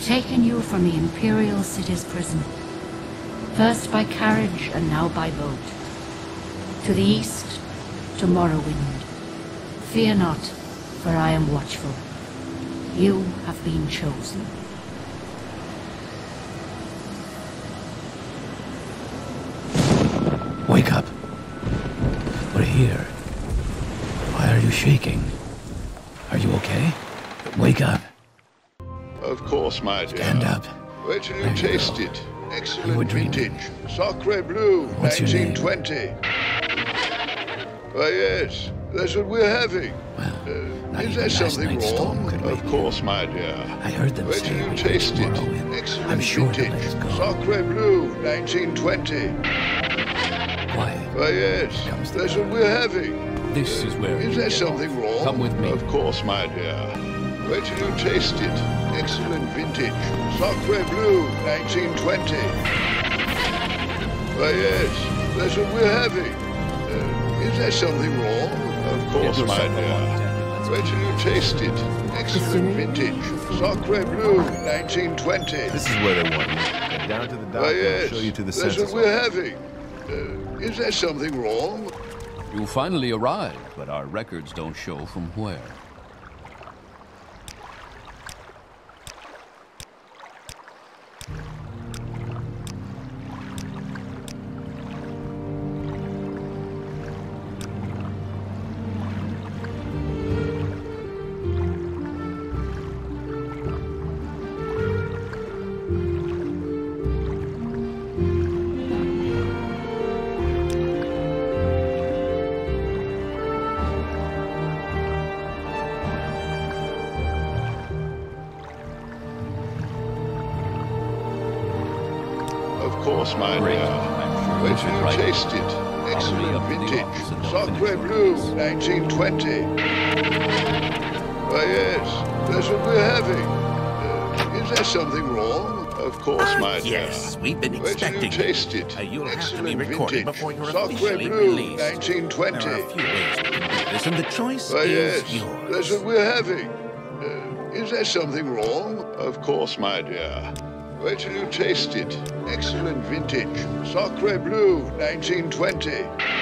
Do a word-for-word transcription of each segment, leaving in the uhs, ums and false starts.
taken you from the Imperial City's prison. First by carriage and now by boat. To the east, to Morrowind. Fear not, for I am watchful. You have been chosen. Wake up. We're here. Why are you shaking? Are you okay? Wake up. Of course, my dear. Stand up. Wait till you There you taste go. it. You were Excellent dreaming. vintage. Sacre Blue, What's your name? nineteen twenty. Why, yes, that's what we're having. Well, Uh, not is even there last something night's storm wrong? could wake Of me. course, my dear. I heard them Wait say till you we taste reach it. Morrowind. Excellent I'm sure to vintage. let us go. Sacre Blue, nineteen twenty. Quiet. Why, yes, Comes the that's what guard. we're having. This is where Is you there get something off. wrong? Come with me. Of course, my dear. Wait till you taste it. Excellent vintage. Sacre Blue, nineteen twenty. Why, yes, that's what we're having. Uh, is there something wrong? Of course, Get my yourself a dear. long jacket. Wait till you taste it. Excellent vintage. Sacre Blue, nineteen twenty. This is where they want you. Head down to the dock Why, and yes, I'll show you to the that's census what we're office. having. Uh, is there something wrong? You finally arrived, but our records don't show from where. Of course, my Great. dear. I'm sure Wait you till should you write it. taste it. Follow me Excellent up to the vintage. office and they'll finish Sacre your Blue, case. nineteen twenty. Why, yes, that's what we're having. Uh, is there something wrong? Of course, Ah, my dear. yes, we've been Wait till you expecting taste you. it. Uh, you'll have to Excellent be recorded vintage. before you're Sacre officially Blue, released. nineteen twenty. There are a few ways we can do this, and the choice Why, is yes, yours. that's what we're having. Uh, is there something wrong? Of course, my dear. Wait till you taste it. Excellent vintage. Sacre Blue, nineteen twenty.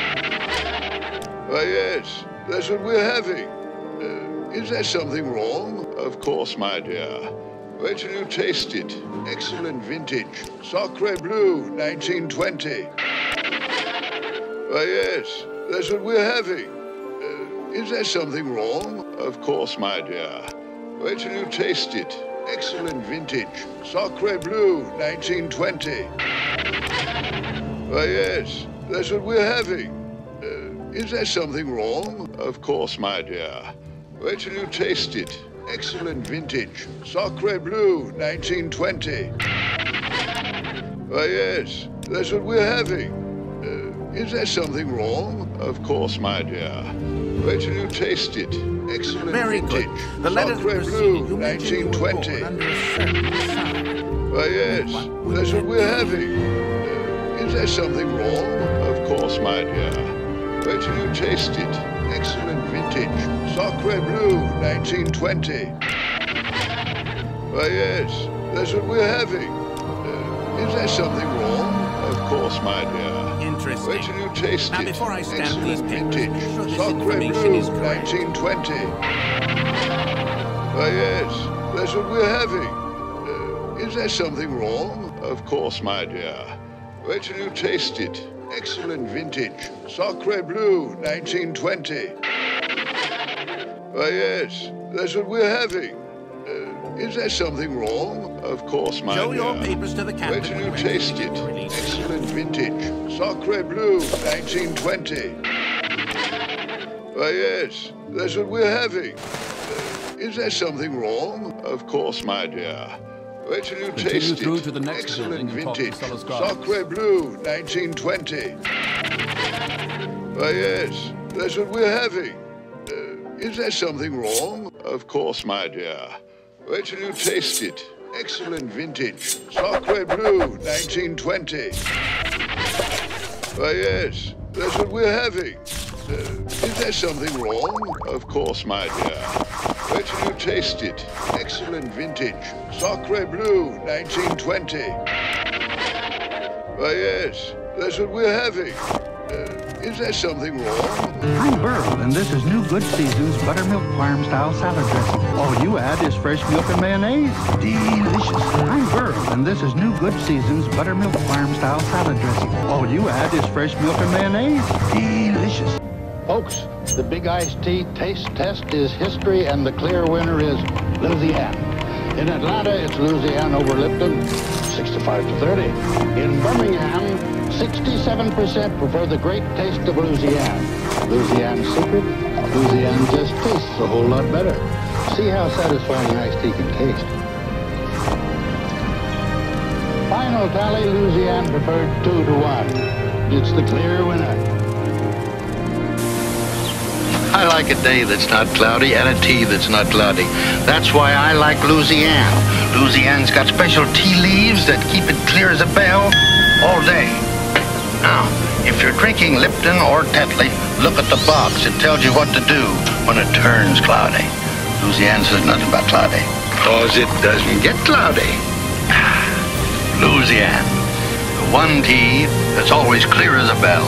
Why, yes, that's what we're having. Uh, is there something wrong? Of course, my dear. Wait till you taste it. Excellent vintage. Sacre Blue, nineteen twenty. Why, yes, that's what we're having. Uh, is there something wrong? Of course, my dear. Wait till you taste it. Excellent vintage. Sacre Blue, nineteen twenty. Why, yes, that's what we're having. Uh, is there something wrong? Of course, my dear. Wait till you taste it. Excellent vintage. Sacre Blue, nineteen twenty. Why, yes, that's what we're having. Uh, is there something wrong? Of course, my dear. Wait till you taste it. Excellent Very vintage. good. The letter Sacre preceding Blue, you mentioned you nineteen were twenty. born under a certain sign. Why, yes, What that's what would we're that having. Uh, is there something wrong? Of course, my dear. Wait till you taste it. Excellent vintage. Sacre Blue, nineteen twenty. Why, yes, that's what we're having. Uh, is there something wrong? Of course, my dear. Interesting. Wait till you taste Now, it. before I stamp Excellent these papers, vintage. be sure this Sacre information Blue, is correct. nineteen twenty. Why, yes, that's what we're having. Uh, is there something wrong? Of course, my dear. Wait till you taste it. Excellent vintage. Sacre Blue, nineteen twenty. Why, yes, that's what we're having. Uh, is there something wrong? Of course, my Show dear. your papers to the captain. Wait till you when ready taste to it. be released. Excellent vintage. Sacre Blue, nineteen twenty. Why, yes, that's what we're having. Uh, is there something wrong? Of course, my dear. Wait till you Continue taste through it. to the next Excellent building and talk to vintage. Sellers Gardens. Sacre Blue, nineteen twenty. Why, yes, that's what we're having. Uh, is there something wrong? Of course, my dear. Wait till you taste it. Excellent vintage. Sacre Blue, nineteen twenty. Why, yes, that's what we're having. Uh, is there something wrong? Of course, my dear. Wait till you taste it. Excellent vintage. Sacre Bleu, nineteen twenty. Why, yes, that's what we're having. Uh, is there something wrong? I'm Burl, and this is New Good Season's Buttermilk Farm-style salad dressing. All you add is fresh milk and mayonnaise. Delicious. I'm Burl, and this is New Good Season's Buttermilk Farm-style salad dressing. All you add is fresh milk and mayonnaise. Delicious. Folks, the Big Iced Tea Taste Test is history, and the clear winner is Louisiana. In Atlanta, it's Louisiana over Lipton, sixty-five to thirty. In Birmingham, sixty-seven percent prefer the great taste of Louisiana. Louisiana's secret? Louisiana just tastes a whole lot better. See how satisfying iced tea can taste. Final tally, Louisiana preferred two to one. It's the clear winner. I like a day that's not cloudy and a tea that's not cloudy. That's why I like Louisiana. Louisiana's got special tea leaves that keep it clear as a bell all day. Now, if you're drinking Lipton or Tetley, look at the box. It tells you what to do when it turns cloudy. Louisiana says nothing about cloudy, because it doesn't get cloudy. Louisiana, the one tea that's always clear as a bell.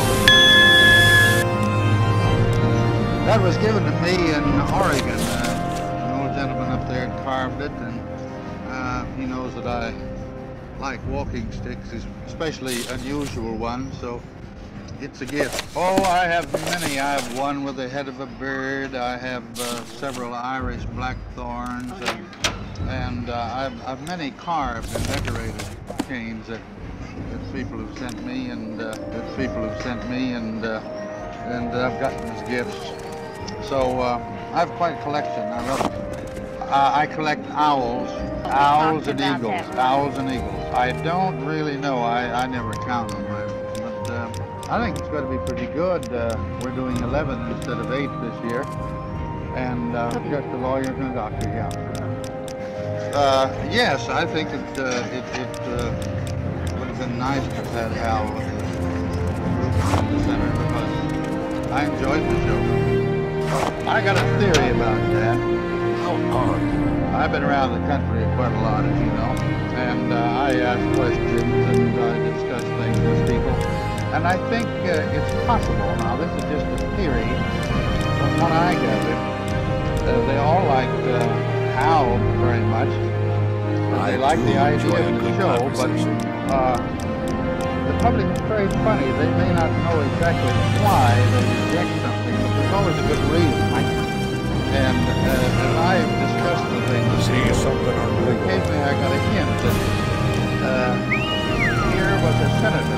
That was given to me in Oregon. Uh, an old gentleman up there carved it, and uh, he knows that I like walking sticks, especially unusual ones, so it's a gift. Oh, I have many. I have one with the head of a bird. I have uh, several Irish blackthorns, and, and uh, I've, I've many carved and decorated canes that, that people have sent me, and uh, that people have sent me, and uh, and I've gotten as gifts. So uh, I have quite a collection. I love it. Uh, I collect owls, owls and eagles, owls and eagles. I don't really know. I, I never count them, but uh, I think it's going to be pretty good. Uh, we're doing eleven instead of eight this year, and uh, just the lawyers and the doctor, yeah. Uh, yes, I think it uh, it, it uh, would have been nice to have had Hal in the center because I enjoyed the show. I got a theory about that. I've been around the country quite a lot, as you know, and uh, I ask questions and I discuss things with people. And I think uh, it's possible, now this is just a theory, from what I gathered, uh, they all liked uh, Hal very much. They like the idea of the show, but uh, the public is very funny. They may not know exactly why they reject something, but there's always a good reason. And uh, as I've discussed the thing, occasionally I got a hint that uh, here was a senator,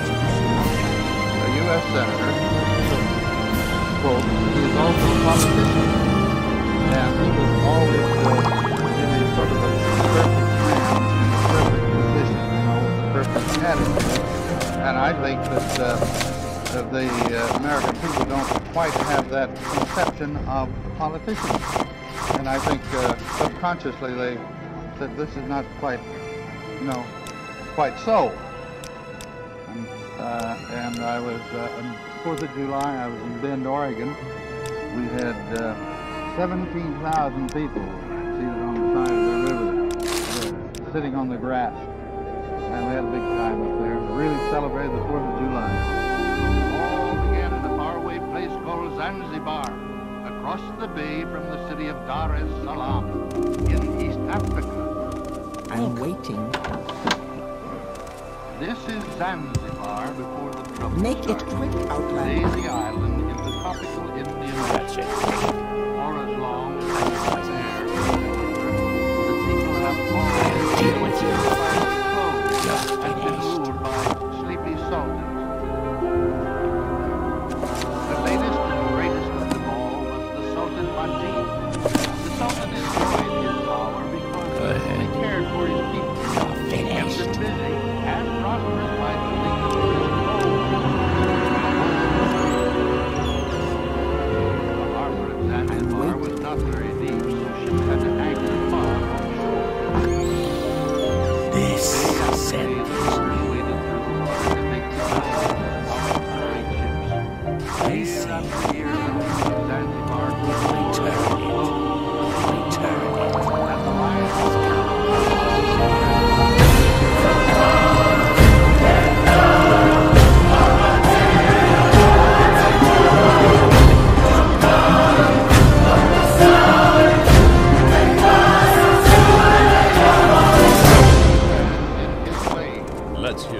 a U S senator, quote, he is also a politician, and he was always uh, in a sort of a perfect man, in a perfect position, you know, with a perfect attitude. And I think that uh, the uh, American people don't quite have that conception of politicians. And I think uh, subconsciously they said this is not quite, you know, quite so. And, uh, and I was, uh, on fourth of July, I was in Bend, Oregon. We had uh, seventeen thousand people seated on the side of the river, uh, sitting on the grass. And we had a big time up there. We really celebrated the fourth of July. All began in a faraway place called Zanzibar, across the bay from the city of Dar es Salaam, in East Africa. I'm waiting. This is Zanzibar before the trouble Make it started. quick, Outlander. Lazy island in the tropical Indian Ocean. For as long as I was there, the people have always Deal with you. clothes and been ruled by sleepy sultans. The latest and greatest of them all was the Sultan Majid. The Sultan enjoyed his power because he cared for his people, kept them busy, and prosperous by filling them with his gold. The harbor at Zanzibar was not very deep, so ships had to anchor far offshore. This Day after said day,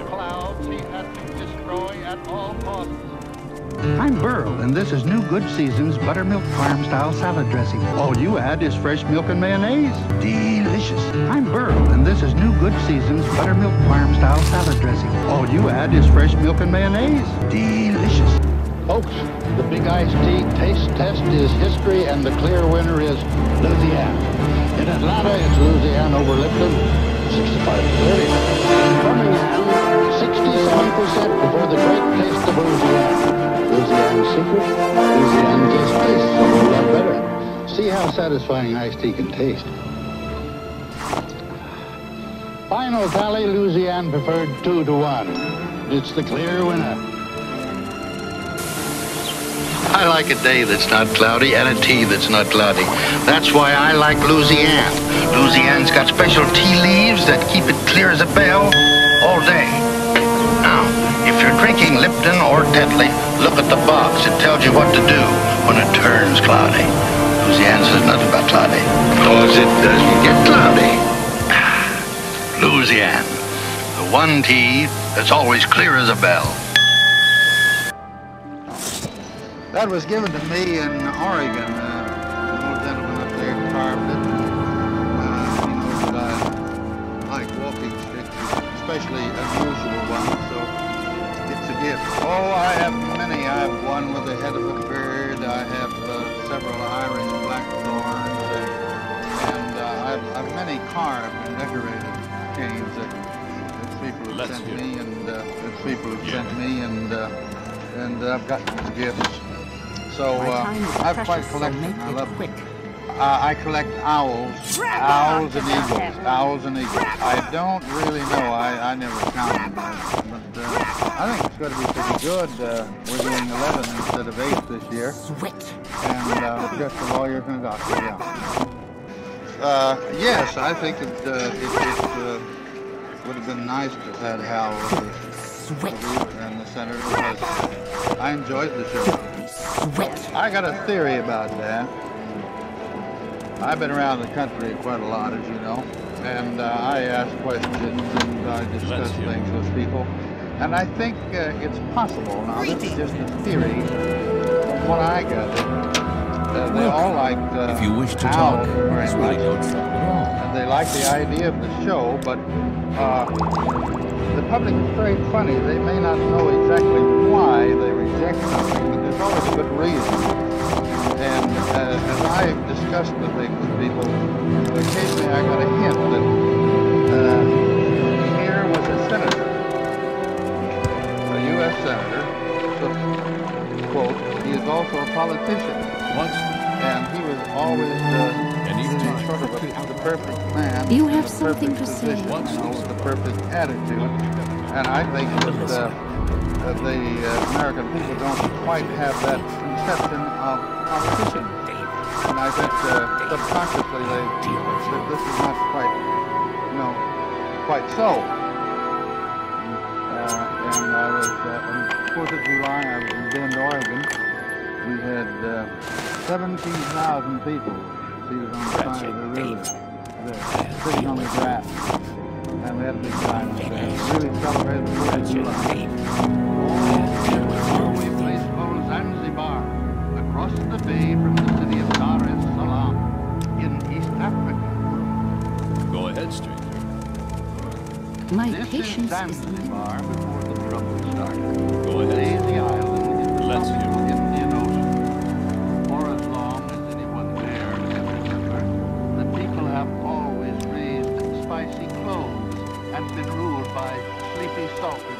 clouds he had to destroy at all costs. I'm Burl, and this is new Good Season's Buttermilk Farm Style Salad Dressing. All you add is fresh milk and mayonnaise. Delicious. I'm Burl, and this is new Good Season's Buttermilk Farm Style Salad Dressing. All you add is fresh milk and mayonnaise. Delicious. Folks, the Big Iced Tea taste test is history, and the clear winner is Louisiana. In Atlanta, it's Louisiana over Lipton, sixty-five to thirty. Birmingham, sixty-seven percent prefer the great taste of Louisiana. Louisiana's secret, Louisiana tastes tastes a whole lot better. See how satisfying iced tea can taste. Final tally, Louisiana preferred two to one. It's the clear winner. I like a day that's not cloudy and a tea that's not cloudy. That's why I like Louisiana. Louisiana's got special tea leaves that keep it clear as a bell all day. Now, if you're drinking Lipton or Tetley, look at the box. It tells you what to do when it turns cloudy. Louisiana says nothing about cloudy, because it doesn't get cloudy. Louisiana, the one tea that's always clear as a bell. That was given to me in Oregon. Uh, an old gentleman up there carved it. Uh, he knows that I like walking sticks, especially unusual ones, so it's a gift. Oh, I have many. I have one with the head of a bird. I have uh, several Irish blackthorns, and, and uh, I, have, I have many carved and decorated canes that, that people have Let's sent hear. me, and uh, that people have sent me, and uh, and uh, I've gotten as gifts. So uh, I've quite collected. I love quick. Uh, I collect owls, owls and eagles, owls and eagles. I don't really know. I, I never counted, but uh, I think it's going to be pretty good. Uh, we're doing eleven instead of eight this year, and uh, just a lawyer and a doctor. Yeah. Uh, yes, I think it it, it uh, would have been nice to have had Hal with the leader and the senator, because I enjoyed the show. I got a theory about that. I've been around the country quite a lot, as you know, and uh, I ask questions and I discuss things with people. And I think uh, it's possible, now this is just a theory, from what I got, uh, they all like uh, If you wish to owls talk, very it's really much, no trouble at all. and they like the idea of the show, but uh, the public is very funny. They may not know exactly why they reject something, but there's always a good reason. And uh, as I've discussed the thing with people, occasionally I got a hint that uh, here was a senator, a U S senator, so, quote, he is also a politician. What? And he was always uh, Any really time. sort of a, the perfect man. You in have the something perfect to say. position, you know, with the perfect attitude. And I think that uh, uh, the uh, American people don't quite have that conception of politicians. And I think uh, subconsciously they that this is not quite, you know, quite so. Uh, and I was uh, on fourth of July, I was in Bend, Oregon. We had uh, seventeen thousand people seated on the side of the river, there, sitting on the grass. And we had a big time up there. We really celebrated the fourth of July. Oh, we placed old Zanzibar across the bay from the city of Dar es Salaam in East Africa. Go ahead, stranger. My This is patience is Zanzibar before the trouble started. Go ahead. Lazy island in the Let's hear tropical Indian Ocean. For as long as anyone there can remember, the people have always raised spicy cloves and been ruled by sleepy sultans.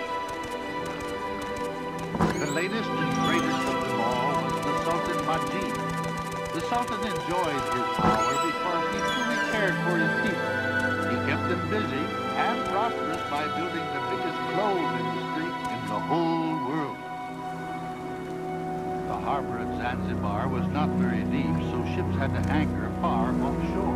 The latest and greatest of them all was the Sultan Majid. The Sultan enjoyed his power because he truly cared for his people. He kept them busy and prosperous by building the biggest clothes industry in the whole world. The harbor at Zanzibar was not very deep, so ships had to anchor far offshore.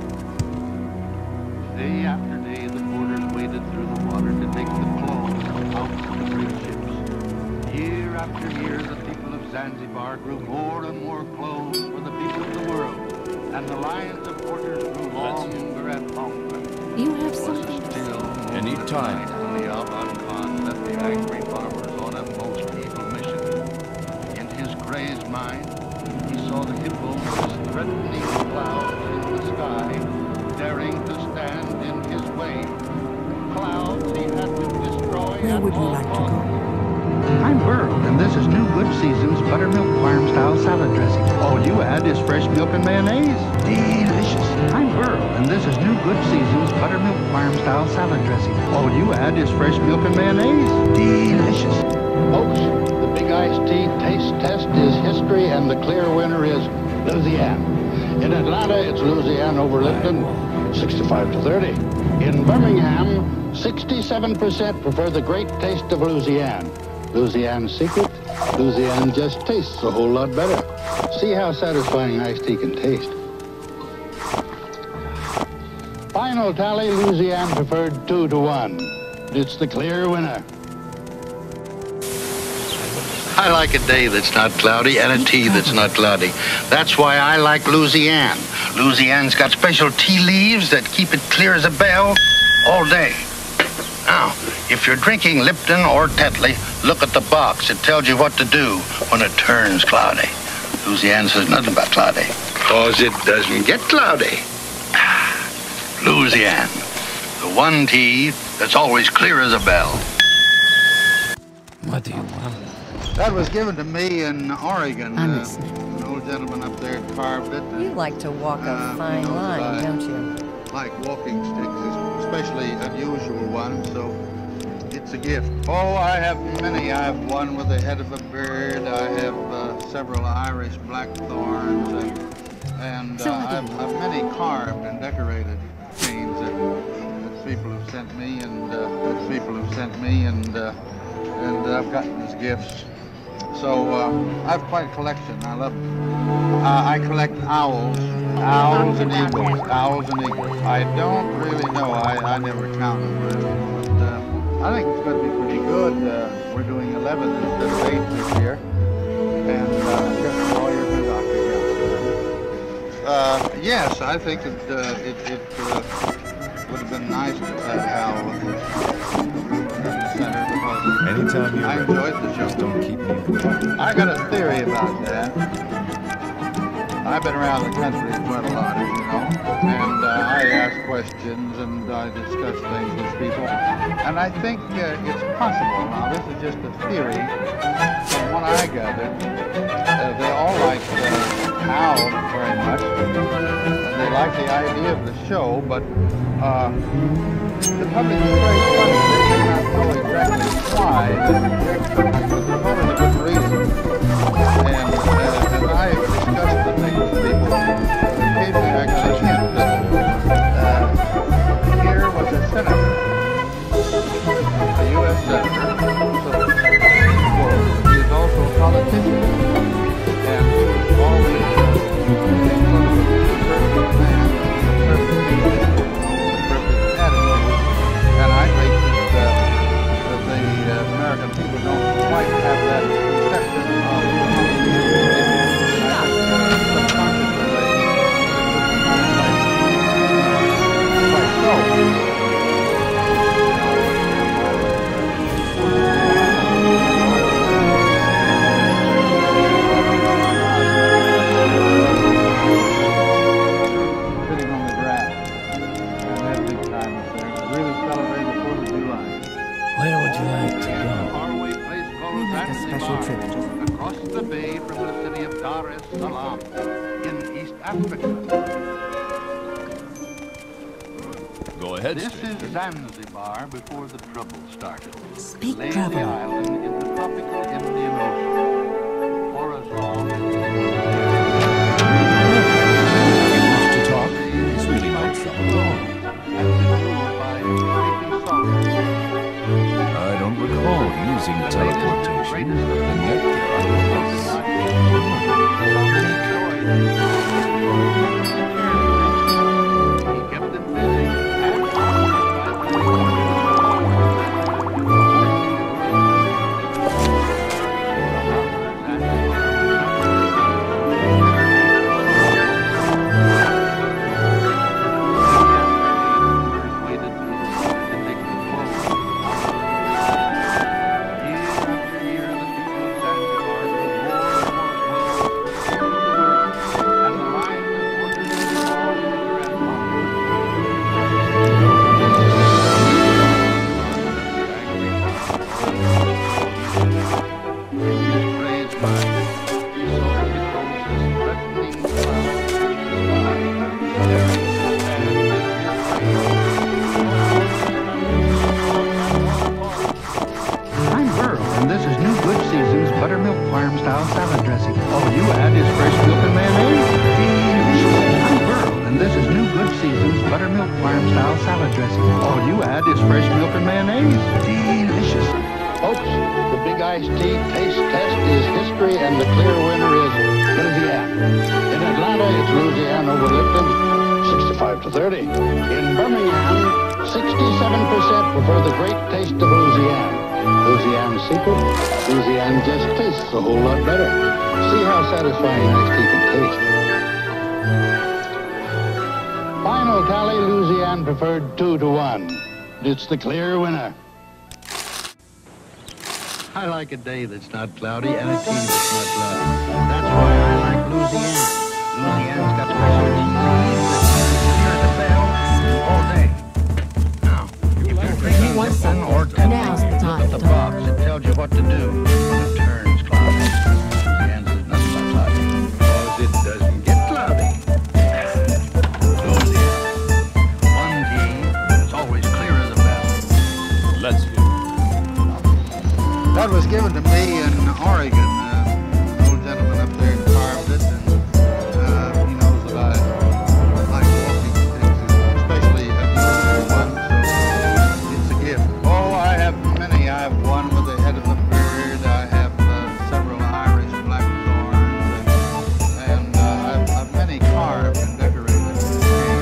Day after day, the porters waded through the water to take the clothes out of the great ships. Year after year, the people of Zanzibar grew more and more clothes for the people of the world, and the lines of porters grew longer and longer. You have Was something it to say. still Any more time. than Charlie Alban Khan left the angry farmers on a most evil mission. In his crazed mind, he saw the hippos threatening clouds in the sky, daring to stand in his way. Clouds he had to destroy. Where would you like to go? I'm Burl, and this is New Good Season's Buttermilk Farm Style Salad Dressing. All you add is fresh milk and mayonnaise. Delicious. I'm Burl, and this is New Good Season's Buttermilk Farm Style Salad Dressing. All you add is fresh milk and mayonnaise. Delicious. Folks, the Big Iced Tea Taste Test is history, and the clear winner is Louisiana. In Atlanta, it's Louisiana over Lipton, sixty-five to thirty. In Birmingham, sixty-seven percent prefer the great taste of Louisiana. Louisiana's secret? Louisiana just tastes a whole lot better. See how satisfying iced tea can taste. Final tally, Louisiana preferred two to one. It's the clear winner. I like a day that's not cloudy and a tea that's not cloudy. That's why I like Louisiana. Louisiana's got special tea leaves that keep it clear as a bell all day. Now, if you're drinking Lipton or Tetley, look at the box. It tells you what to do when it turns cloudy. Louisiana says nothing about cloudy, because it doesn't get cloudy. Louisiana, the one tea that's always clear as a bell. What do you want? That was given to me in Oregon. I'm Uh, listening. an old gentleman up there carved it. and, You like to walk a uh, fine you know, line, I don't you? like walking sticks, especially unusual ones, so it's a gift. Oh, I have many. I have one with the head of a bird. I have uh, several Irish blackthorns, and, and uh, So what do I've, you- I've many carved and decorated canes that, that people have sent me, and uh, that people have sent me, and uh, and I've gotten as gifts. So uh, I have quite a collection. I love. Uh, I collect owls, owls and eagles, owls and eagles. I don't really know. I, I never count them really, but uh, I think it's going to be pretty good. Uh, we're doing eleven instead of eight this year, and uh, just all your good doctor. Uh, yes, I think it uh, it, it uh, would have been nice to have Hal in the center because Anytime you're I ready, enjoyed the show. just don't keep me waiting. I got a theory about that. I've been around the country quite a lot, as you know, and uh, I ask questions and I discuss things with people, and I think uh, it's possible. Now, this is just a theory. From what I gathered, uh, they all like uh, Al very much, and they like the idea of the show, but uh, the public is very funny. They may not know exactly why they reject it, but there's probably a good reason. And uh, as I discussed the thing with people, occasionally I got a hint that uh, here was a senator, a U S senator, so he is also a politician, and he was always uh, sort of a perfect man, a perfect English, a perfect attitude, and I think that, uh, that the uh, American people don't quite have that conception of sitting on the grass, and that big time up there, really celebrating the Fourth of July. Where would you like to go? Faraway place called We make a special Zanzibar, trip. across the bay from the city of Dar es Salaam in East Africa. Go ahead, This stranger. is Zanzibar before the trouble started. Speak Lay the traveler. island in the tropical Indian Ocean. For as long as If you wish to talk, there's really no trouble. I don't recall using teleportation, and yet there I was. He kept them busy and persuaded to take the clothes farm-style salad dressing. All you add is fresh milk and mayonnaise. Delicious. I'm Burl, and this is New Good Seasons Buttermilk Farm-style salad dressing. All you add is fresh milk and mayonnaise. Delicious. Folks, the Big Iced Tea Taste Test is history, and the clear winner is Louisiana. In Atlanta, it's Louisiana over Lipton, sixty-five to thirty. In Birmingham, sixty-seven percent prefer the great taste of Louisiana. Louisiana's secret, Louisiana just tastes a whole lot better. See how satisfying iced tea can taste. Final tally, Louisiana preferred two to one. It's the clear winner. I like a day that's not cloudy and a tea that's not cloudy. That's why I like Louisiana. Louisiana's got special tea leaves that clear the bell all day. Now, if you're drinking Lipton or Now's the time look at the to box. It tells you what to do when it turns cloudy. Louisiana says nothing about cloudy, because it doesn't get cloudy. Louisiana. One tea that's always clear as a bell. Let's hear. That was given to me in Oregon. Uh, an old gentleman up there carved it, and uh, he knows that I like walking sticks, especially unusual ones, so it's a gift. Oh, I have many. I have one with the head of the bird. I have uh, several Irish blackthorns, and, and uh, I've, I've many carved and decorated with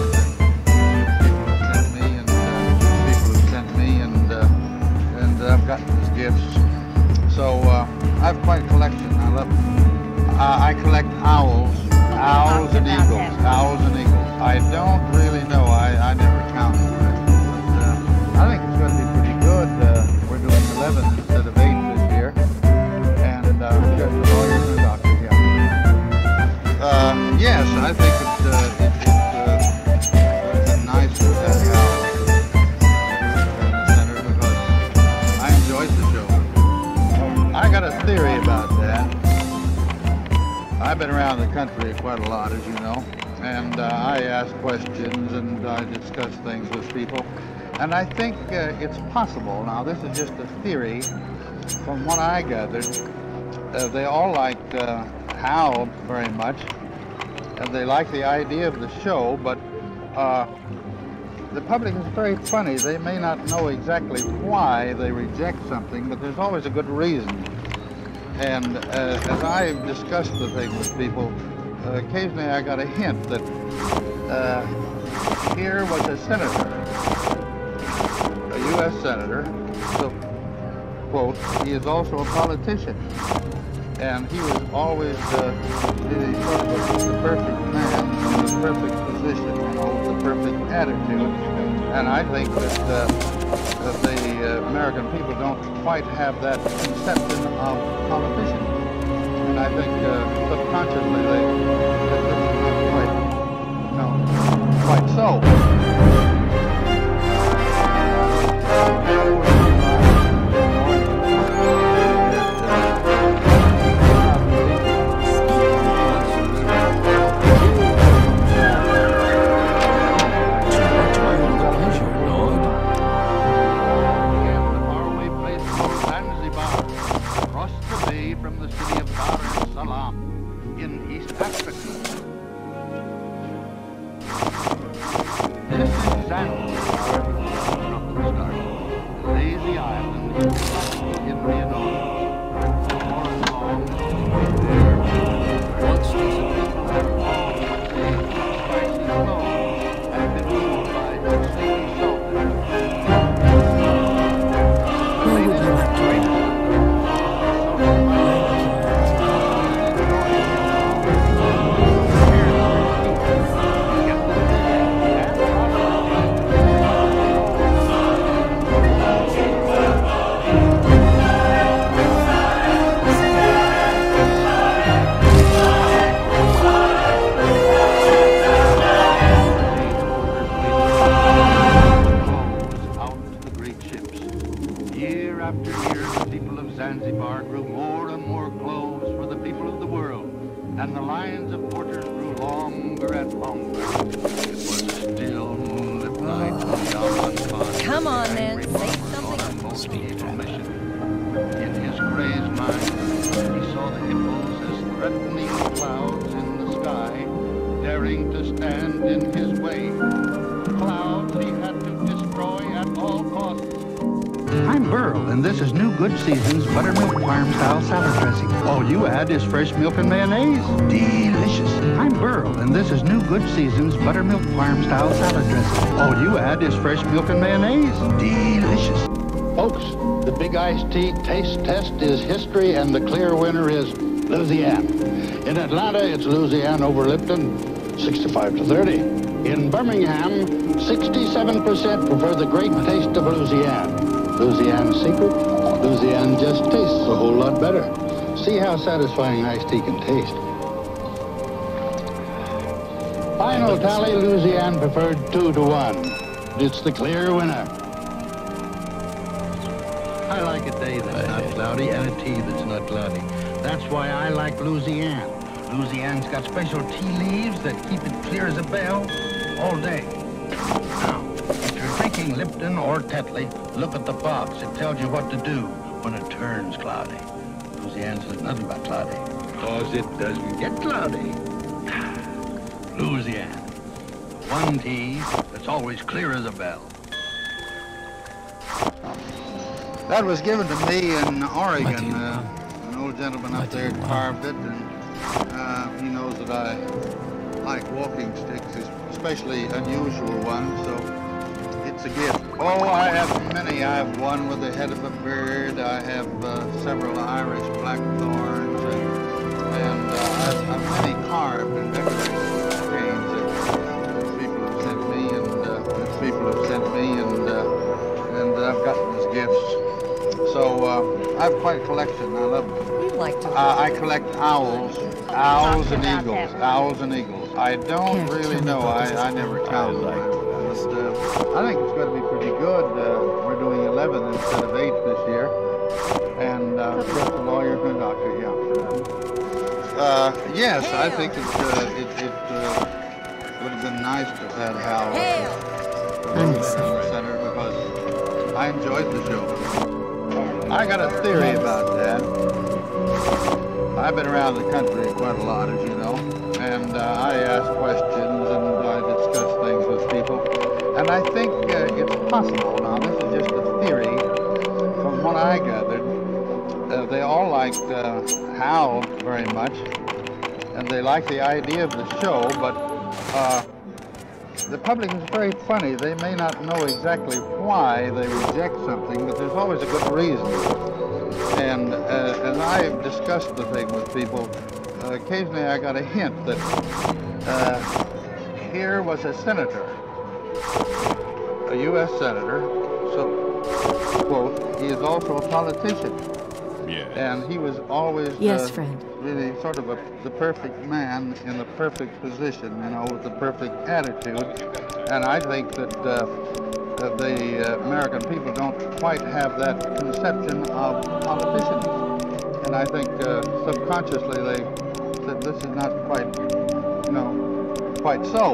names that people have sent me, and uh, people have sent me, and, uh, and uh, I've gotten these gifts. So uh, I have quite a collection. I love them. Uh, I collect owls, owls and eagles, owls and eagles. I don't really know. I, I never counted them. But, uh, I think it's going to be pretty good. Uh, we're doing eleven instead of eight this year. And uh, we got the lawyer and the doctor here. Uh, yes, I think it, uh, it, it uh, would have been nice to have the owls in the center, because I enjoyed the show. I got a theory about that. I've been around the country quite a lot, as you know, and uh, I ask questions and I discuss things with people. And I think uh, it's possible, now this is just a theory, from what I gathered, uh, they all liked uh, Hal very much, and they like the idea of the show, but uh, the public is very funny. They may not know exactly why they reject something, but there's always a good reason. And uh, as I've discussed the thing with people, uh, occasionally I got a hint that uh, here was a senator, a U S senator, so, quote, he is also a politician. And he was always uh, he sort of the perfect man in the perfect position, you know, with the perfect attitude. And I think that, uh, that the uh, American people don't quite have that conception of politicians. And I think uh, subconsciously they, that this is not quite, no, quite so. Come on, then. Say something. In his crazed mind, he saw the in his way. Clouds he had to destroy at all costs. I'm Burl, and this is New Good Season's Buttermilk Farm Style Salad Dressing. All you add is fresh milk and mayonnaise. Delicious. I'm Burl, and this is New Good Season's Buttermilk Farm Style Salad Dressing. All you add is fresh milk and mayonnaise. Delicious. Folks, the Big Iced Tea Taste Test is history, and the clear winner is Louisiana. In Atlanta, it's Louisiana over Lipton, sixty-five to thirty. In Birmingham, sixty-seven percent prefer the great taste of Louisiana. Louisiana's secret? Louisiana just tastes a whole lot better. See how satisfying iced tea can taste. Final tally, Louisiana preferred two to one. It's the clear winner. I like a day that's not cloudy and a tea that's not cloudy. That's why I like Louisiana. Louisiana's got special tea leaves that keep it clear as a bell all day. Now, if you're drinking Lipton or Tetley, look at the box. It tells you what to do when it turns cloudy. Louisiana says nothing about cloudy, because it doesn't get cloudy. Louisiana, one tea that's always clear as a bell. That was given to me in Oregon. Uh, an old gentleman up there carved it, and uh, he knows that I like walking sticks, especially unusual ones, so it's a gift. Oh, I have many. I have one with the head of a bird. I have uh, several Irish blackthorns, and, and uh, I have, I have many carved and decorated canes that people have sent me, and uh, that people have sent me, and uh, and I've gotten as gifts. So uh, I have quite a collection. I love them. We'd like to. Uh, I collect owls, owls and eagles, owls and eagles. I don't really know. I, I never count them. But, uh, I think it's going to be pretty good. Uh, we're doing eleven instead of eight this year. And uh, just a lawyer and a doctor, yeah. Uh, yes, I think it, uh, it, it uh, would have been nice to have had Hal as the center, because I enjoyed the show. I got a theory about that. I've been around the country quite a lot, as you know, and uh, I ask questions and I discuss things with people. And I think uh, it's possible, now this is just a theory, from what I gathered, uh, they all liked uh, Hal very much, and they liked the idea of the show, but uh, the public is very funny. They may not know exactly why they reject something, but there's always a good reason. And uh, as I've discussed the thing with people, uh, occasionally I got a hint that uh, here was a senator, a U S senator, so, quote, he is also a politician. Yeah. And he was always yes, uh, friend. really sort of a, the perfect man in the perfect position, you know, with the perfect attitude. And I think that, uh, that the uh, American people don't quite have that conception of politicians. And I think uh, subconsciously they said this is not quite, you know, quite so.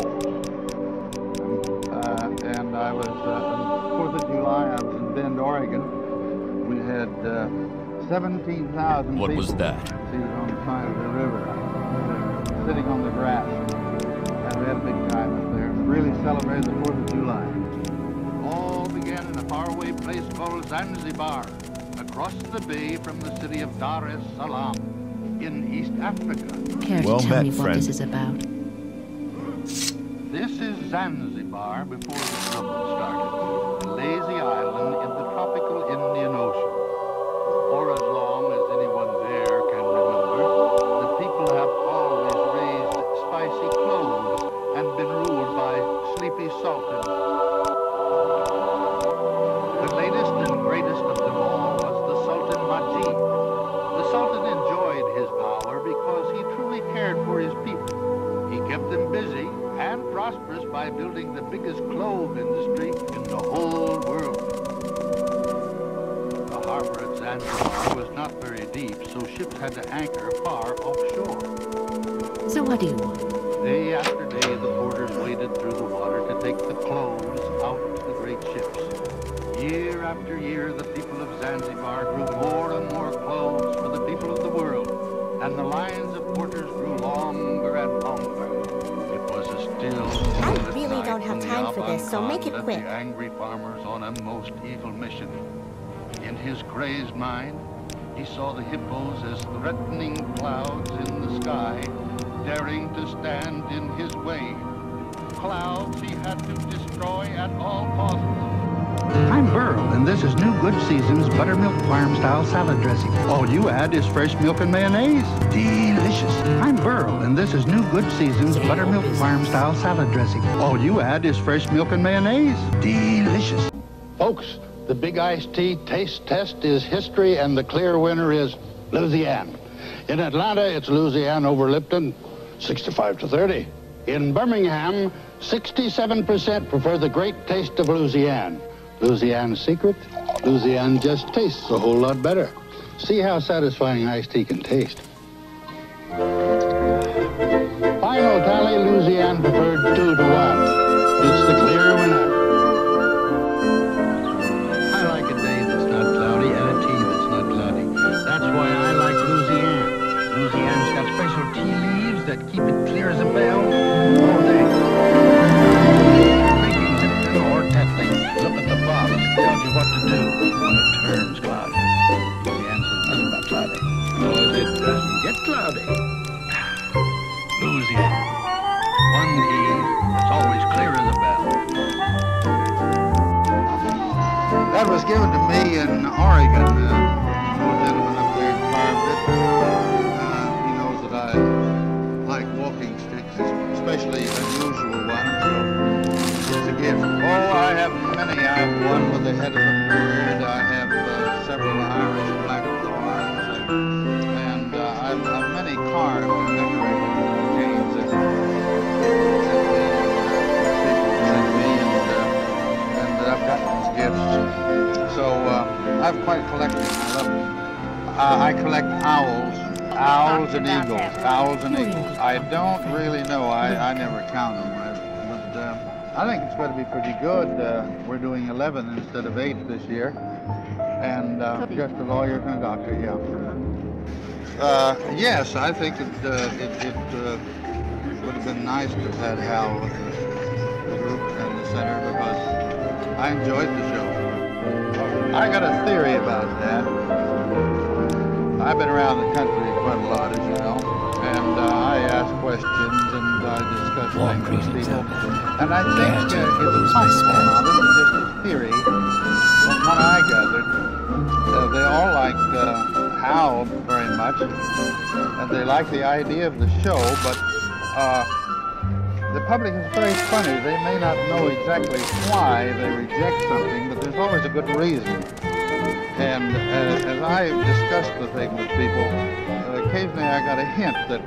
Uh, and I was, uh, on fourth of July, I was in Bend, Oregon. We had uh, seventeen thousand people. What was that? Seated on the side of the river, uh, sitting on the grass. And we had a big time up there. Really celebrated the fourth of July. All began in a faraway place called Zanzibar, across the bay from the city of Dar es Salaam, in East Africa. Care well to tell met, me what friend. this is about? This is Zanzibar before the trouble started, a lazy island in the tropical Indian Ocean. For as long as anyone there can remember, the people have always raised spicy cloves and been ruled by sleepy sultans. The latest and greatest of them all was the Sultan Majid. The Sultan enjoyed his power because he truly cared for his people. He kept them busy and prosperous by building the biggest clove industry in the whole world. The harbor at Zanzibar was not very deep, so ships had to anchor far offshore. So what do you want? Day after day, the porters waded through the water to take the cloves out to the great ships. Year after year, the people of Zanzibar grew more and more cloves for the people of the world, and the lines of porters grew longer and longer. It was a still led Quick. the angry farmers on a most evil mission. In his crazed mind, he saw the hippos as threatening clouds in the sky, daring to stand in his way. Clouds he had to destroy at all costs. I'm Burl, and this is New Good Season's Buttermilk Farm Style Salad Dressing. All you add is fresh milk and mayonnaise. Delicious. I'm Burl, and this is New Good Season's Buttermilk Farm Style Salad Dressing. All you add is fresh milk and mayonnaise. Delicious. Folks, the Big Iced Tea Taste Test is history, and the clear winner is Louisiana. In Atlanta, it's Louisiana over Lipton, sixty-five to thirty. In Birmingham, sixty-seven percent prefer the great taste of Louisiana. Louisiana's secret? Louisiana just tastes a whole lot better. See how satisfying iced tea can taste. Final tally, Louisiana preferred two to one. It's the clear winner. I like a day that's not cloudy and a tea that's not cloudy. That's why I like Louisiana. Louisiana's got special tea leaves that keep it clear as a bell all day. Making Lipton or Tetley, look at the box. It tells you what to do when it turns cloudy. Louisiana says nothing about cloudy, because it doesn't get cloudy. Louisiana. One tea that's always clear as a bell. That was given to me in Oregon. Uh, an old gentleman up there carved it. Uh, he knows that I like walking sticks, especially unusual ones. So it's a gift. Oh, I have many. I have one with the head of a bird. I have uh, several Irish blackthorns, and uh, I've, I've many carved and decorated canes that, that the people sent me, and, uh, and that I've gotten as gifts. So uh, I've quite collected. I love them. Uh, I collect owls, owls and eagles, owls and eagles. I don't really know. I, I never count them, but uh, I think it's going to be pretty good. Uh, we're doing eleven instead of eight this year, and uh, just a lawyer and a doctor, yeah. Uh, yes, I think it, uh, it, it uh, would have been nice to have had Hal with the, the group and the center, because I enjoyed the show. I got a theory about that. I've been around the country quite a lot, as you know, and uh, I ask questions and I discuss Warm things with greetings, people. Emma. And I think Glad to uh, lose it's my possible spell. now. This is just a theory. From what I gathered, uh, they all like uh, Hal very much, and they like the idea of the show, but uh, the public is very funny. They may not know exactly why they reject something, but there's always a good reason. And uh, as I discussed the thing with people, uh, occasionally I got a hint that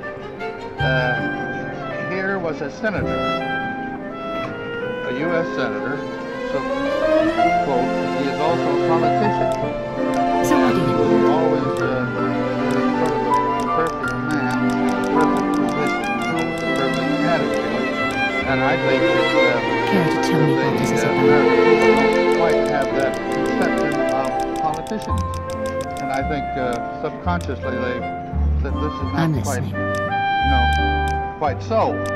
uh, here was a senator, a U S senator, so, quote, he is also a politician. So what do you He was always uh, sort of a perfect man, perfect position, you know, with a perfect attitude. And I think that uh, care to tell me what this is the, uh, about? American people don't quite have that conception of politicians. And I think uh, subconsciously they that this is not I'm quite, listening. no, quite so. And,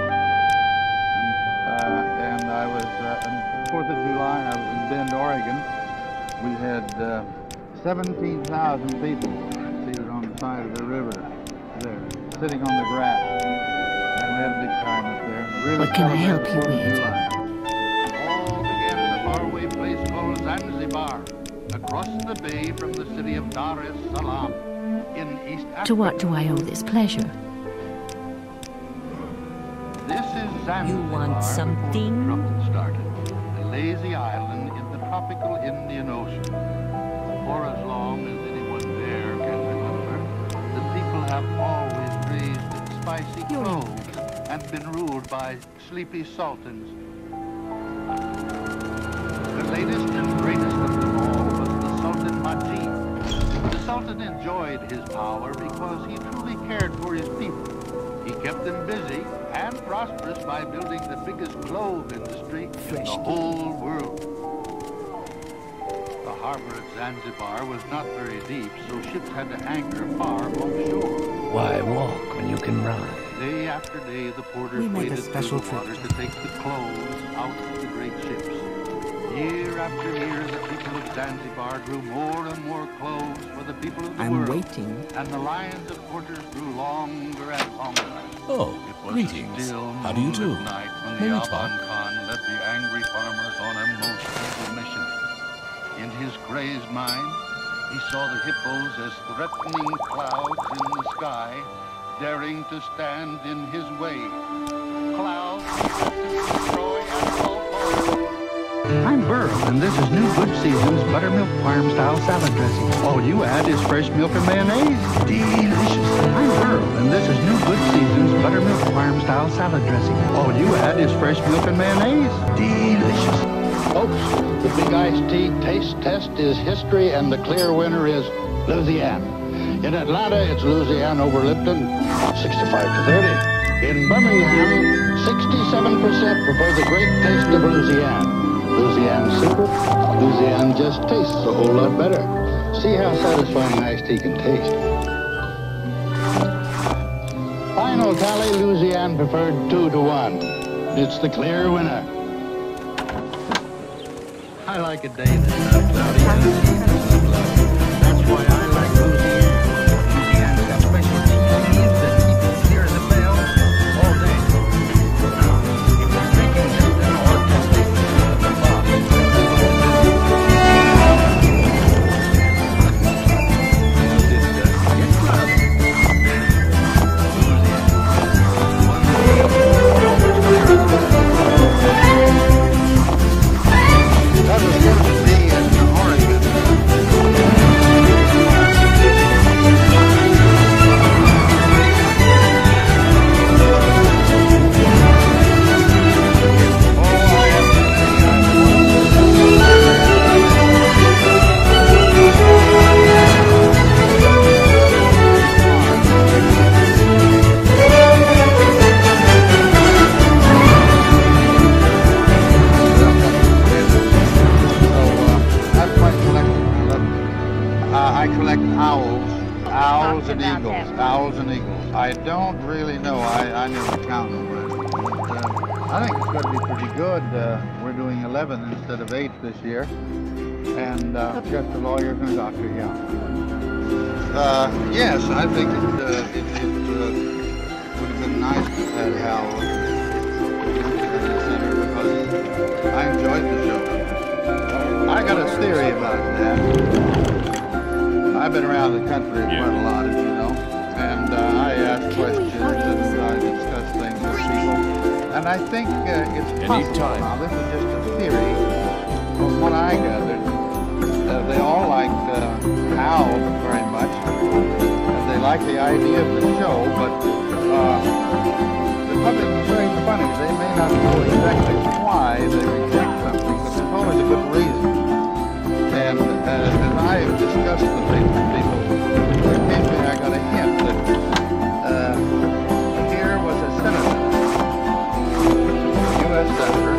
uh, and I was uh, on Fourth of July. I was in Bend, Oregon. We had uh, seventeen thousand people seated on the side of the river there, sitting on the grass. And we had a big time up there. Really What can I help you celebrated with? July. All began in a faraway place called Zanzibar, across the bay from the city of Dar es Salaam, in East Africa. To what do I owe this pleasure? This is Zanzibar. You want something? before trouble started, a lazy island in the tropical Indian Ocean. For as long as anyone there can remember, the people have always raised spicy cloves and been ruled by sleepy sultans. The latest and greatest of them all was the Sultan Majid. The Sultan enjoyed his power because he truly cared for his people. He kept them busy and prosperous by building the biggest clove industry in the whole world. The harbor at Zanzibar was not very deep, so ships had to anchor far offshore. Why walk when you can ride? Day after day, the porters We made a waded special through the trip. water to take the cloves out of the great ships. Year after year, the people of Zanzibar grew more and more clothes for the people of the I'm world. waiting. And the lines of porters grew longer and longer. Oh, It was greetings. a still How do you do? moonlit night when May the we Aban talk? Khan led the angry farmers on a most evil mission. In his crazed mind, he saw the hippos as threatening clouds in the sky, daring to stand in his way. Clouds to destroy and all farmers. I'm Burl, and this is New Good Seasons Buttermilk Farm Style Salad Dressing. All you add is fresh milk and mayonnaise. Delicious. I'm Burl, and this is New Good Seasons Buttermilk Farm Style Salad Dressing. All you add is fresh milk and mayonnaise. Delicious. Folks, the Big Iced Tea taste test is history, and the clear winner is Louisiana. In Atlanta, it's Louisiana over Lipton, sixty-five to thirty. In Birmingham, sixty-seven percent prefer the great taste of Louisiana. Louisiana's secret, Louisiana just tastes a whole lot better. See how satisfying iced tea can taste. Final tally, Louisiana preferred two to one. It's the clear winner. I like a day that's not cloudy and a day that's not cloudy. That's why I like Louisiana. Louisiana's got special tea leaves that keep it clear as a bell all day. Now, if you're drinking something or testing the box, it uh, gets cloudy. One day, always clear as a bell. That was given to me in Oregon. I collect owls, owls and eagles, owls and eagles. I don't really know. I, I never count them, but, but uh, I think it's going to be pretty good. Uh, we're doing eleven instead of eight this year, and uh, just a lawyer and a doctor. Yeah. Uh, yes, I think it uh, it, it uh, would have been nice to have Hal in the center because I enjoyed the show. I got a theory about that. I've been around the country quite a lot, as you know, and uh, I ask questions and I discuss things with people. And I think uh, it's possible. Now, this is just a theory. From what I gathered, uh, they all liked uh, Hal very much. And they like the idea of the show, but uh, the public is very funny. They may not know exactly why they reject something, but there's always a good reason. And uh, as I discussed with people, occasionally I got a hint that uh, here was a senator, a U S senator,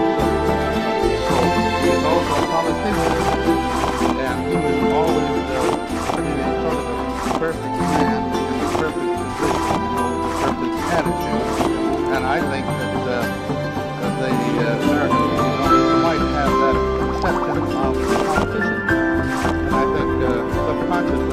so he was also a politician, and he was always uh, really sort of a perfect man in the perfect position, you know, the perfect attitude. And I think that uh, the uh, American people might have that acceptance of the politician. And I think uh, subconsciously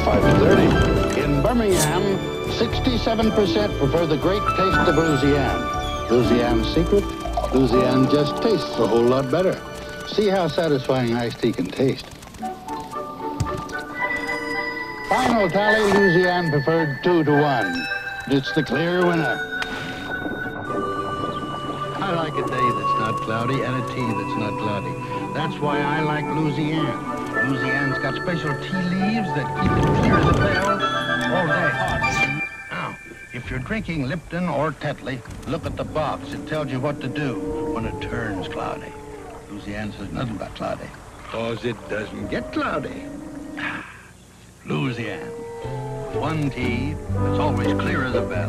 twenty-five to thirty. In Birmingham, sixty-seven percent prefer the great taste of Louisiane. Louisiane's secret? Louisiane just tastes a whole lot better. See how satisfying iced tea can taste. Final tally, Louisiane preferred two to one. It's the clear winner. I like a day that's not cloudy and a tea that's not cloudy. That's why I like Louisiane. Louisiane's got special tea leaves that keep it clear as a bell all day. Now, if you're drinking Lipton or Tetley, look at the box. It tells you what to do when it turns cloudy. Louisiane says nothing about cloudy, cause it doesn't get cloudy. Louisiane. One tea that's always clear as a bell.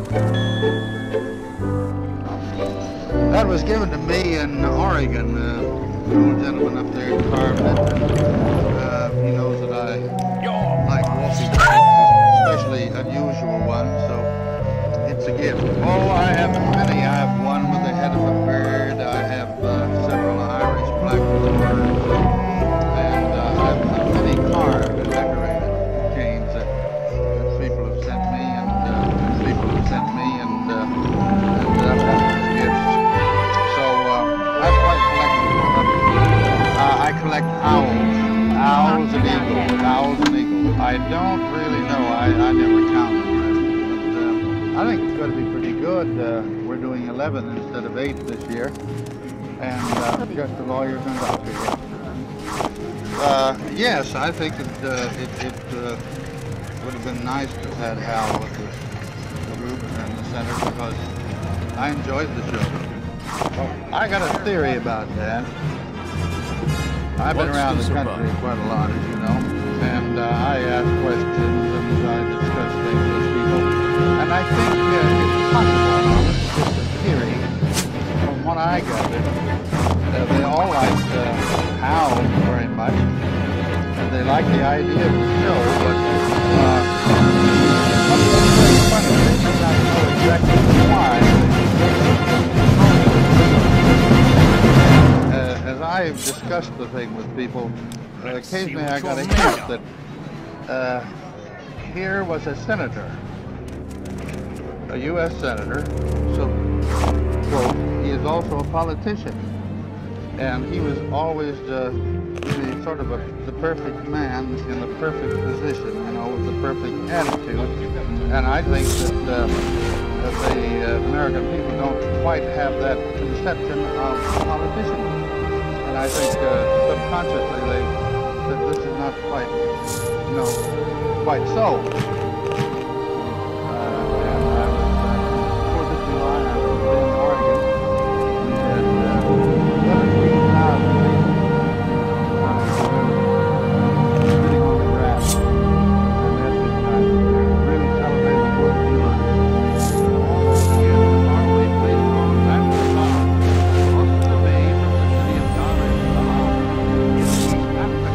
That was given to me in Oregon. Uh, the old gentleman up there carved it. Uh, he knows that I like walking sticks, especially unusual ones, so it's a gift. Oh, I have many. I have one with the head of a bird. I have uh, several Irish blackbirds. And uh, I have many carved and decorated canes that, that people have sent me, and uh, people have sent me, and, uh, and I've got these gifts. I've quite collected them. Uh, I collect owls, owls and eagles, owls and eagles. I don't really know. I, I never count them, but uh, I think it's going to be pretty good. Uh, we're doing eleven instead of eight this year, and uh, just the lawyers and doctors. Uh, yes, I think it, uh, it, it uh, would have been nice to have had Hal with the, the group and the center, because I enjoyed the show. I got a theory about that. I've been What's around this the country about? quite a lot, as you know, and uh, I ask questions and I discuss things with people. And I think uh, it's possible, just a theory, from what I gathered, uh, they all liked uh, Hal very much, and they liked the idea of the show, but uh, I'm very funny. They did not know exactly why. As I've discussed the thing with people, uh, occasionally I got a hint that uh, here was a senator, a U S senator, so, quote, he is also a politician, and he was always uh, the, sort of a, the perfect man in the perfect position, you know, with the perfect attitude, and I think that, uh, that the uh, American people don't quite have that conception of politicians. And I think uh, subconsciously they, that this is not quite, you know, quite so. Uh, and I was, fourth of July, I was in Oregon, and uh, seventeen thousand people uh, sitting on the grass. And at this time, they're really celebrating fourth of July. All those kids in faraway place called Zanzibar, across the bay from the city of Dar es Salaam, in East Africa.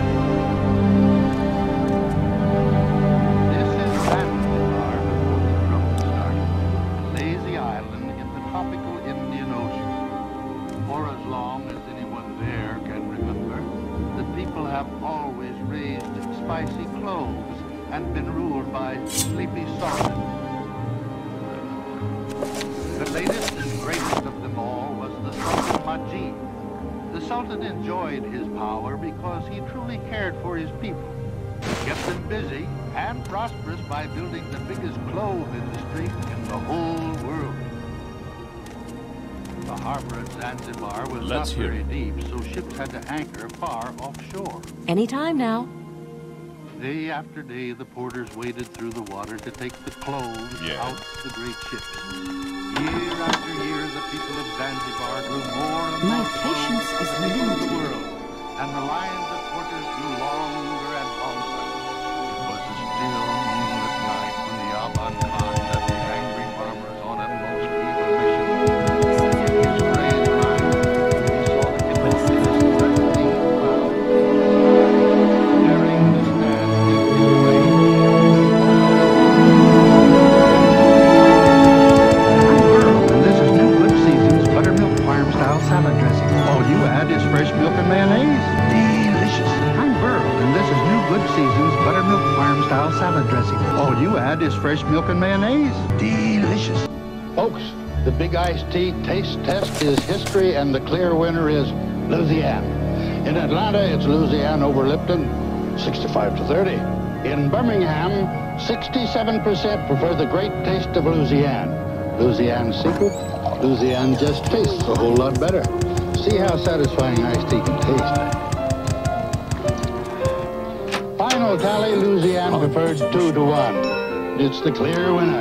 This is Zanzibar before the trouble started, a lazy island in the tropical Indian Ocean. For as long as anyone there can remember, the people have always raised spicy cloves and been ruled by sleepy sultan. The latest and greatest of them all was the Sultan Majid. The Sultan enjoyed his power because he truly cared for his people, kept them busy and prosperous by building the biggest clove industry in the whole world. The harbor at Zanzibar was Let's not hear very it. deep, so ships had to anchor far offshore. Anytime now. Day after day, the porters waded through the water to take the cloves Yeah. out the great ships. Year after year, the people of Zanzibar grew more and My more patience clothes is than the people of the limited. world, and the lines of porters grew longer and longer. It was a still moonlit night when the Aban Khan led the angry farmers on a most evil mission. In his great mind, he saw the hypnosis threatening the clouds, daring to stand in his way. And this is New Good Season's Buttermilk Farm-Style Salad Dressing. All you add is fresh milk and mayonnaise. Delicious. I'm Burl, and seasons buttermilk farm-style salad dressing. All you add is fresh milk and mayonnaise. Delicious. Folks, the big iced tea taste test is history, and the clear winner is Louisiana. In Atlanta, it's Louisiana over Lipton, sixty-five to thirty. In Birmingham, sixty-seven percent prefer the great taste of Louisiana. Louisiana's secret? Louisiana just tastes a whole lot better. See how satisfying iced tea can taste. Final tally, Louisiana preferred two to one. It's the clear winner.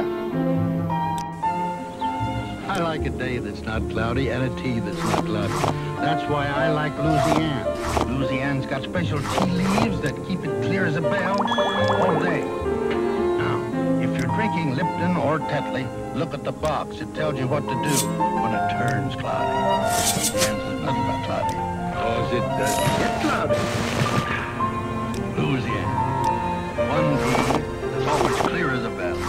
I like a day that's not cloudy and a tea that's not cloudy. That's why I like Louisiana. Louisiana's got special tea leaves that keep it clear as a bell all day. Now, if you're drinking Lipton or Tetley, look at the box. It tells you what to do when it turns cloudy. Louisiana's nothing but cloudy, because it doesn't get cloudy. Louisiana. One tea that's always clear as a bell.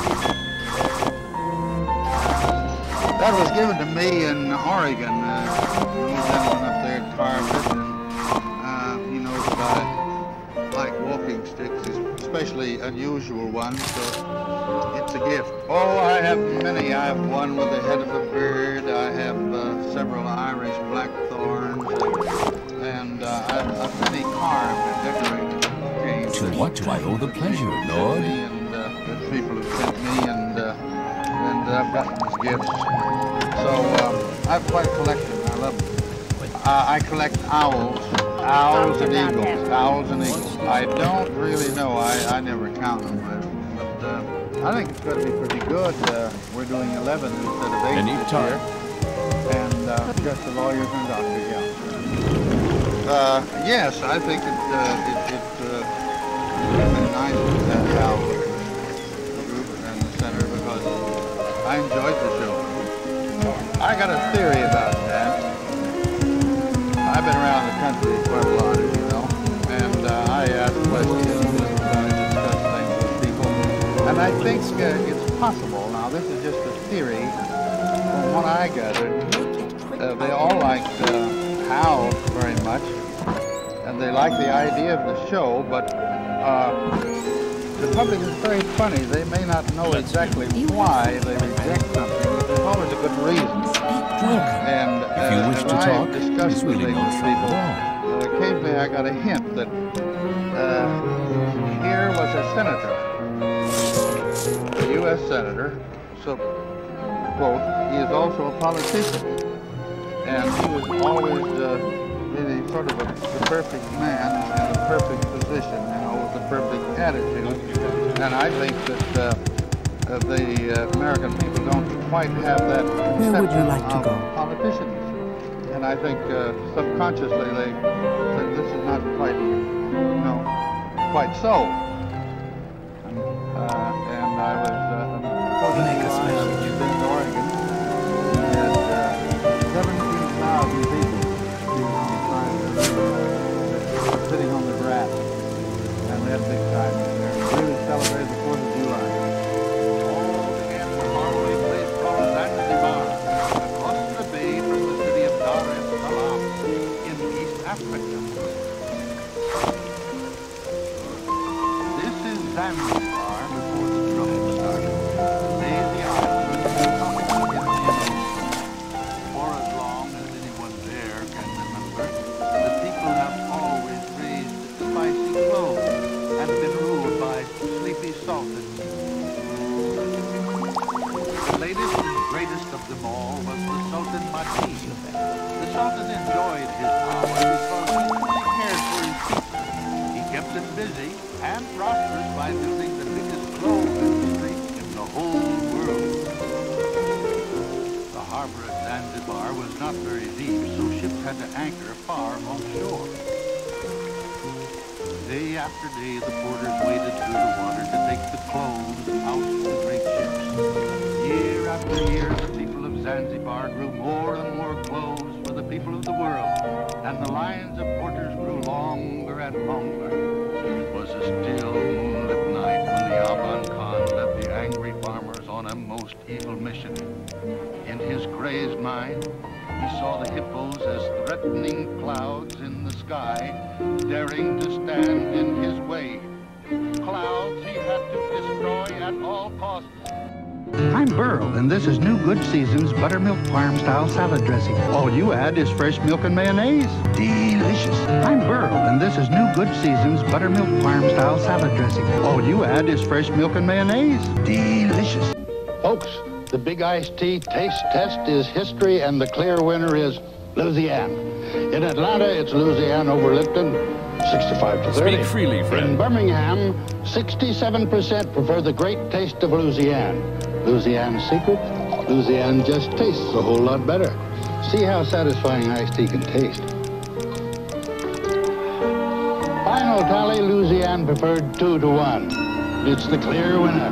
That was given to me in Oregon. Uh, a little gentleman up there carved it, and uh, he knows that I like walking sticks, especially unusual ones, so it's a gift. Oh, I have many. I have one with the head of a bird. I have uh, several Irish blackthorns, uh, and uh, I've, I've many carved and decorated. Okay, To what do I owe the pleasure, Lord? And uh, the people who sent me, and uh, and I've gotten as gifts. So um, I've quite a collection. I love them. Uh, I collect owls, owls and eagles, owls and eagles. I don't really know. I, I never count them, but, but uh, I think it's going to be pretty good. Uh, we're doing eleven instead of eight Any this time. year, and uh, just the lawyers and doctors. Yeah. Uh, yes, I think it uh, it, it uh, would been nice to have Al with the group and the center because I enjoyed the show. I got a theory about that. I've been around the country quite a lot, as you know, and uh, I ask questions and I discuss things with people. And I think uh, it's possible, now this is just a theory, from what I gathered, uh, they all liked uh, Hal very much, and they like the idea of the show, but uh, the public is very funny. They may not know exactly why they reject something, but there's always a good reason. And uh, If you wish as to I talk, discuss it's really things no with trouble people, at all. uh, occasionally I got a hint that uh, here was a senator, a U S senator, so, quote, he is also a politician. And he was always uh, really sort of a, the perfect man in the perfect position, you know, with the perfect attitude. And I think that uh, uh, the uh, American people don't quite have that conception Where would you like to of go? politicians. And I think uh, subconsciously they think this is not quite, you know, quite so. And, uh, and I was uh, Make us in Bend, Oregon. We had uh, seventeen thousand people sitting on the grass, and we had a big time there. Really celebrated the fourth of July. All began in a faraway place called Zanzibar, across the bay from the city of Dar es Salaam in East Africa. This is Zanzibar before the trouble started. Lazy island in the ocean. For as long as anyone there can remember, the people have always raised spicy cloves and been ruled by sleepy sultans. The latest and greatest of them all was the Sultan Majid. The Sultan enjoyed his power because he really cared for his people. He kept them busy and prosperous by building the biggest clove industry in the whole world. The harbor at Zanzibar was not very deep, so ships had to anchor far offshore. Day after day, the porters waded through the water to take the cloves out to the great ships. Year after year, the people of Zanzibar grew more and more cloves for the people of the world, and the lines of porters grew longer and longer. It was a still moonlit night when the Aban Khan led the angry farmers on a most evil mission. In his crazed mind, he saw the hippos as threatening clouds in the sky, daring to stand in his way. cost. I'm Burl, and this is New Good Seasons Buttermilk Farm-Style Salad Dressing. All you add is fresh milk and mayonnaise. Delicious. I'm Burl, and this is New Good Seasons Buttermilk Farm-Style Salad Dressing. All you add is fresh milk and mayonnaise. Delicious. Folks, the Big Iced Tea Taste Test is history, and the clear winner is Louisiana. In Atlanta, it's Louisiana over Lipton, sixty-five to thirty. Speak freely, friend. In Birmingham, sixty-seven percent prefer the great taste of Louisiana. Louisiana's secret? Louisiana just tastes a whole lot better. See how satisfying iced tea can taste. Final tally, Louisiana preferred two to one. It's the clear winner.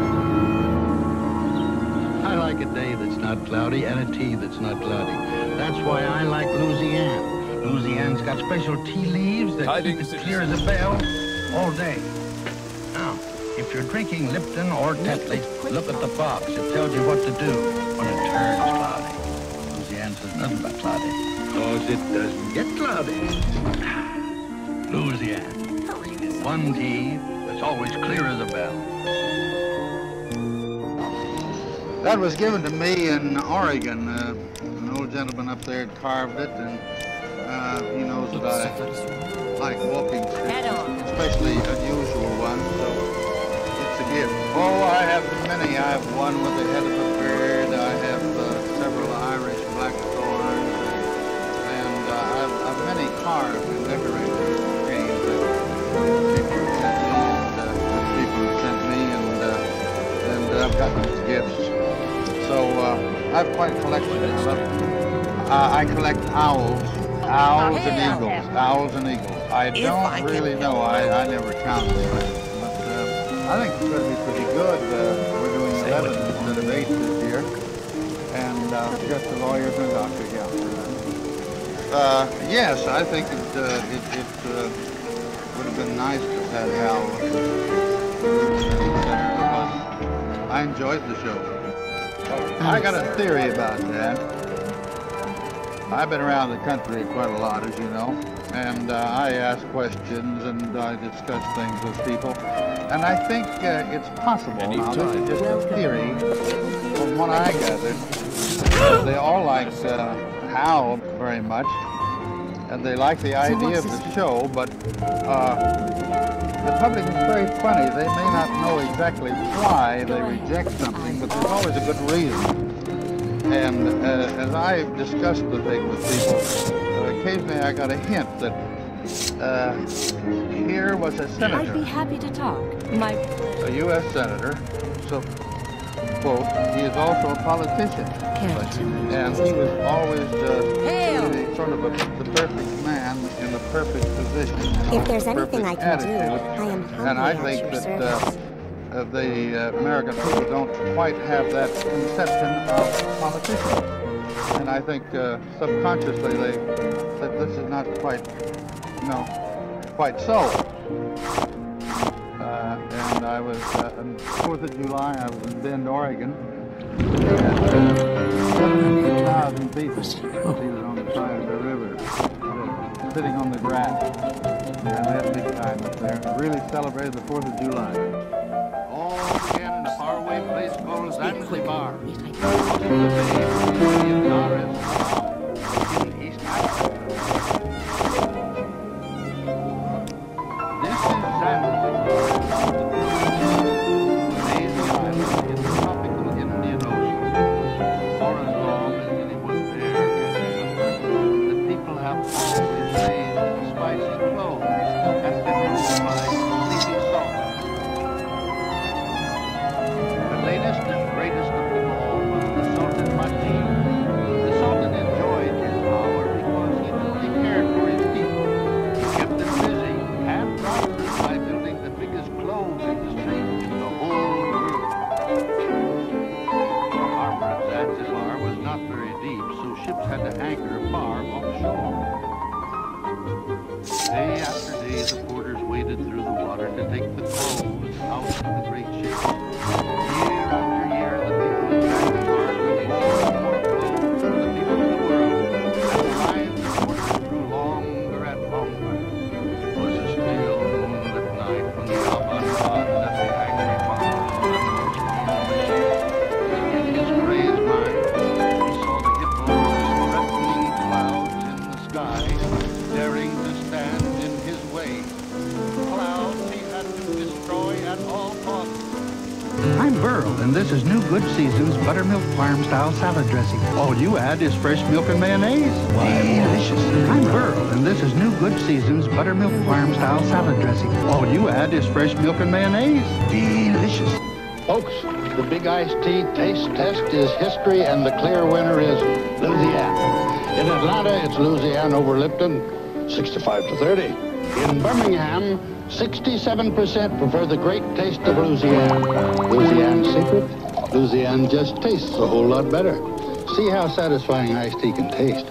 I like a day that's not cloudy and a tea that's not cloudy. That's why I like Louisiana. Louisiana's got special tea leaves that Tidings, keep it clear as a bell all day. Now, if you're drinking Lipton or Tetley, look at the box. It tells you what to do when it turns cloudy. Louisiana says nothing about cloudy, because it doesn't get cloudy. Louisiana. One tea that's always clear as a bell. That was given to me in Oregon. Uh, an old gentleman up there had carved it, and uh, he knows that I like walking sticks, especially unusual ones, so it's a gift. Oh, I have many. I have one with the head of a bird. I have uh, several Irish blackthorns, and uh, I, have, I have many carved and decorated canes that people have sent me, and uh, people have sent me, and, uh, and uh, I've gotten as gifts. So uh, I have quite a collection. I, love, uh, I collect owls, owls and eagles, owls and eagles. I don't really know. I, I never counted them, but uh, I think it's going to be pretty good. Uh, we're doing eleven instead of eight this year, and uh, just the lawyers and the doctor, yeah. Uh, yes, I think it uh, it, it uh, would have been nice to have had Hal because I enjoyed the show. I got a theory about that. I've been around the country quite a lot, as you know, and uh, I ask questions and I discuss things with people. And I think uh, it's possible, now this is just a theory, from what I gathered, they all like uh, Hal very much, and they like the idea of the show, but uh, the public is very funny. They may not know exactly why they reject something, but there's always a good reason. And uh, as I discussed the thing with people, uh, occasionally I got a hint that uh, here was a senator. I'd be happy to talk. My a U S senator, so, quote, he is also a politician. And he was always uh, really sort of a, the perfect man in the perfect position. If there's anything I can do, I am humbly And I at think your that uh, service. uh, the uh, American people don't quite have that conception of politicians. And I think uh, subconsciously they that this is not quite, you know, quite so. Uh, and I was, uh, on fourth of July, I was in Bend, Oregon, and uh, seventeen thousand people seated on the side of the river, uh, sitting on the grass. And they had a big time up there. Really celebrated the fourth of July. All began in a faraway place called Zanzibar. This is Zanzibar. Latest and greatest of them all was the Sultan Majid. The Sultan Burl, and this is New Good Season's Buttermilk Farm Style Salad Dressing. All you add is fresh milk and mayonnaise. Why, delicious. I'm Burl, and this is New Good Season's Buttermilk Farm Style Salad Dressing. All you add is fresh milk and mayonnaise. Delicious. Folks, the Big Iced Tea taste test is history, and the clear winner is Louisiana. In Atlanta, it's Louisiana over Lipton, sixty-five to thirty. In Birmingham, sixty-seven percent prefer the great taste of Louisiana. Louisiana's secret? Louisiana just tastes a whole lot better. See how satisfying iced tea can taste.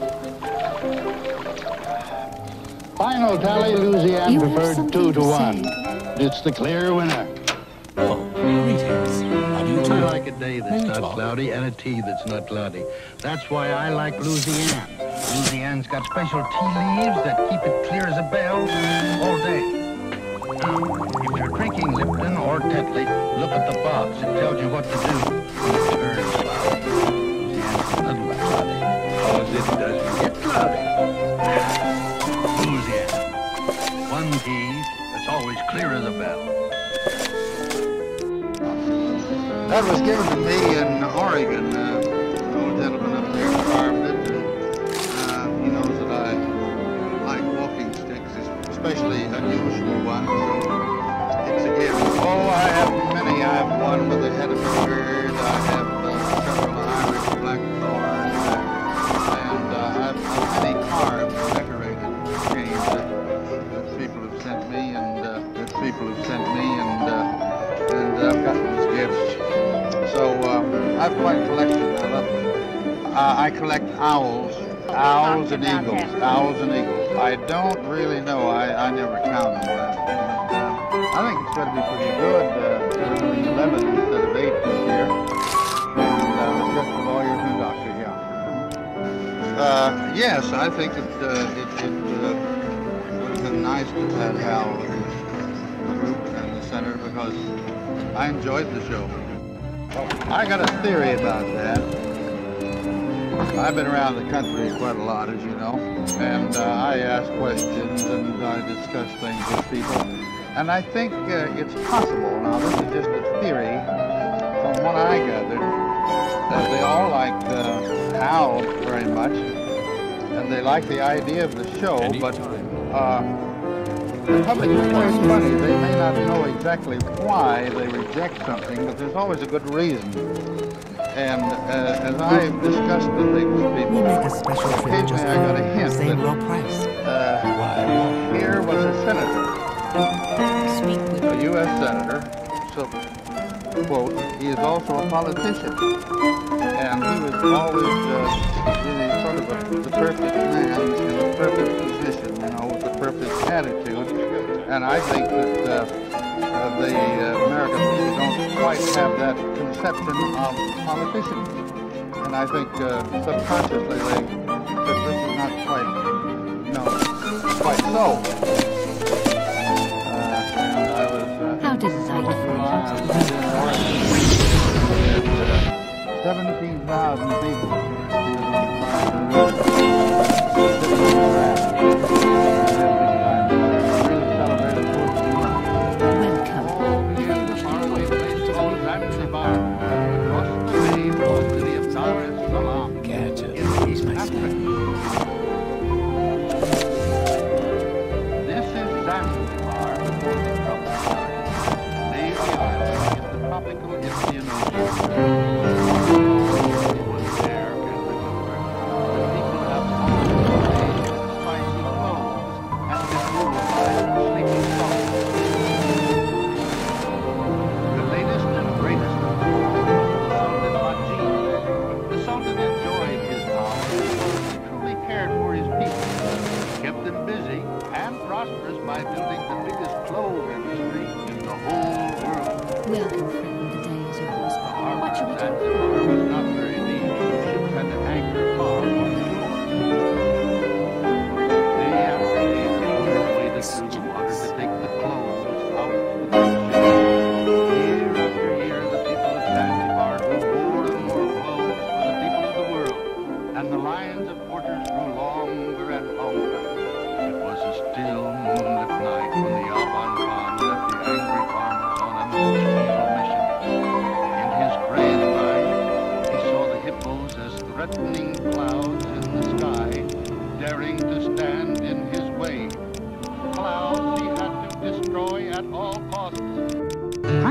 Final tally, Louisiana preferred two to one. It's the clear winner. Oh, greetings. How do you do? I like a day that's not cloudy and a tea that's not cloudy. That's why I like Louisiana. Louisiana's got special tea leaves that keep it clear as a bell all day. Now, if you're drinking Lipton or Tetley, look at the box. It tells you what to do when it turns cloudy. Louisiana's nothing but cloudy, because it doesn't get cloudy. Louisiana. One tea that's always clear as a bell. That was given to me in Oregon. Uh, an old gentleman up there carved it, and uh, he knows that I like walking sticks, especially unusual ones. So it's a gift. Oh, I have many. I have one with the head of a bird. I have uh, several Irish blackthorn, uh, and uh, I have many carved, decorated canes that, that people have sent me, and uh, that people have sent me, and uh, and I've gotten as gifts. So uh, I've quite a collection. I love them. Uh, I collect owls, owls and eagles, owls and eagles. I don't really know. I, I never count them. But, uh, I think it's going to be pretty good. Uh, it's going to be eleven instead of eight this year. And uh, just the lawyers and doctor, yeah. Uh, yes, I think it, uh, it, it uh, would have been nice to have Hal in the group and the center, because I enjoyed the show. I got a theory about that. I've been around the country quite a lot, as you know, and uh, I ask questions and I discuss things with people. And I think uh, it's possible, now this is just a theory, from what I gathered, that they all like uh, Hal very much, and they like the idea of the show, but uh, the public is always funny. They may not know exactly why they reject something, but there's always a good reason. And uh, as I've discussed the things with people, occasionally I got a hint that uh, here was a senator, a U S senator, so, quote, he is also a politician. And he was always uh, really sort of a, the perfect man in the perfect position, you know, with the perfect attitude. And I think that uh, uh, the uh, American people don't quite have that conception of politicians. And I think uh, subconsciously they, that this is not quite, you know, quite so. Uh, and I was... Uh, How delightful. seventeen thousand people. Still moonlit night when the Alban Khan left the angry farmers on an evil mission.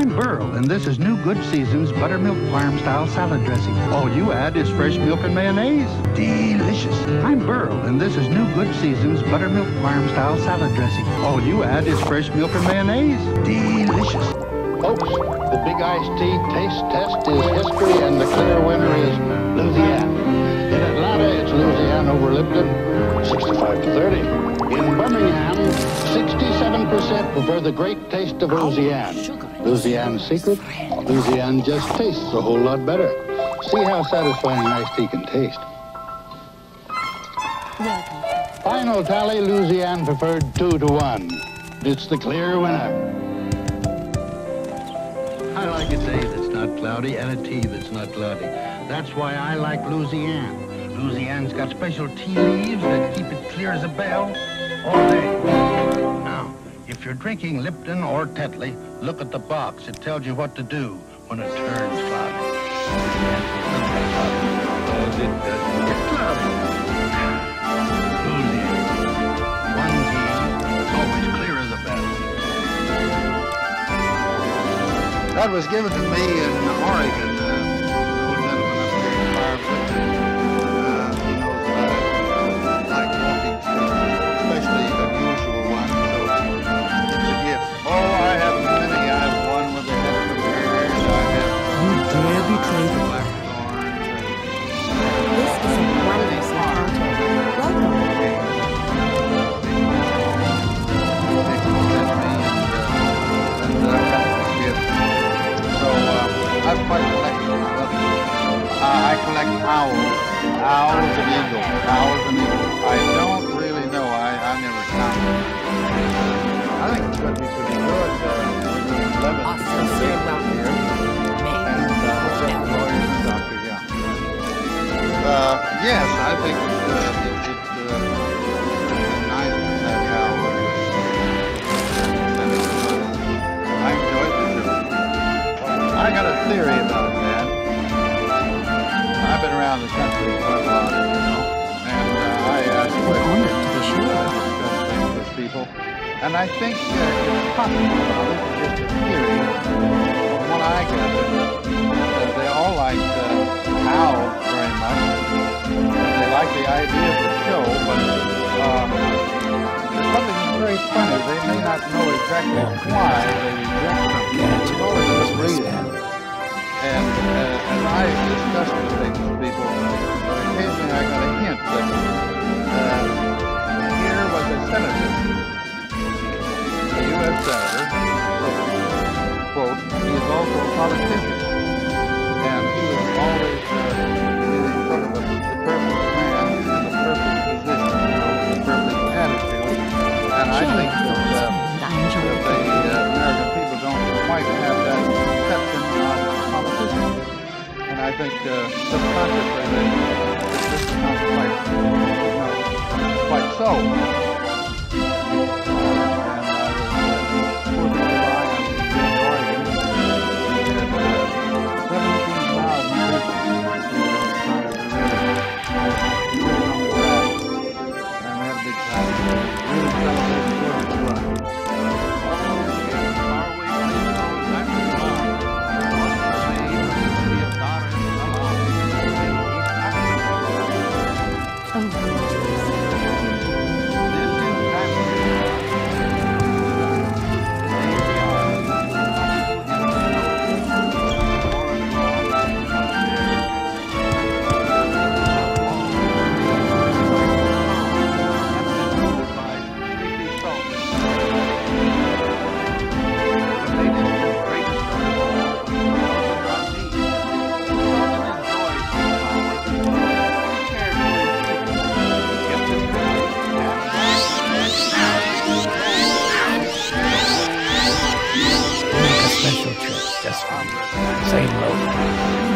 I'm Burl, and this is New Good Seasons Buttermilk Farm-Style Salad Dressing. All you add is fresh milk and mayonnaise. Delicious. I'm Burl, and this is New Good Seasons Buttermilk Farm-Style Salad Dressing. All you add is fresh milk and mayonnaise. Delicious. Folks, the Big Iced Tea taste test is history, and the clear winner is Louisiana. In Atlanta, it's Louisiana over Lipton, sixty-five to thirty. In Birmingham, sixty-seven percent prefer the great taste of Louisiana. Louisiana's secret? Louisiana just tastes a whole lot better. See how satisfying iced tea can taste. Final tally, Louisiana preferred two to one. It's the clear winner. I like a day that's not cloudy and a tea that's not cloudy. That's why I like Louisiana. Louisiana's got special tea leaves that keep it clear as a bell all day. Now, if you're drinking Lipton or Tetley, look at the box. It tells you what to do when it turns cloudy. Because it doesn't get cloudy. Louisiana. One tea that's always clear as a bell. That was given to me in Oregon. Uh, old gentleman up here in Firewood. Uh, he knows that I like walking sticks, especially unusual ones. So it's a gift. Oh, I have many. I have one with a head of bird. I have. You dare betray the Lord. This is a wondrous encounter. Welcome. I've quite collected uh, I collect owls, owls and eagles, owls and eagles. I don't really know. I, I never counted. I think it's going to be pretty good. Uh, we're doing eleven Awesome. Very well here. And uh, several lawyers and Doctor Young. Uh, yes, I think it, uh, it, it, uh, it's nice to have owls. I enjoyed the show. I got a theory about that. I've been around the country quite a lot, you know, and uh, I asked questions with people, and I think uh, it's possible. This is just a theory. From what I gather, uh, they all like uh, owls very much. They like the idea of the show, but uh, there's something very funny. They may not know exactly why they reject something. There's always a reason. And uh, as I discussed these things with people, occasionally I got a hint that uh, here was a senator, a U S senator, quote, he is also a politician. And he was always uh, sort of a, the perfect man in the perfect position, you know, the perfect attitude. And I think that, uh, that the uh, American people don't quite have that perception of politicians. And I think uh, subconsciously they, this is not quite, you know, quite so. And I was uh, working a lot in Oregon. We had uh, seventeen thousand people who were on the track. And we had a big time. Really celebrated the Fourth of July. Same road.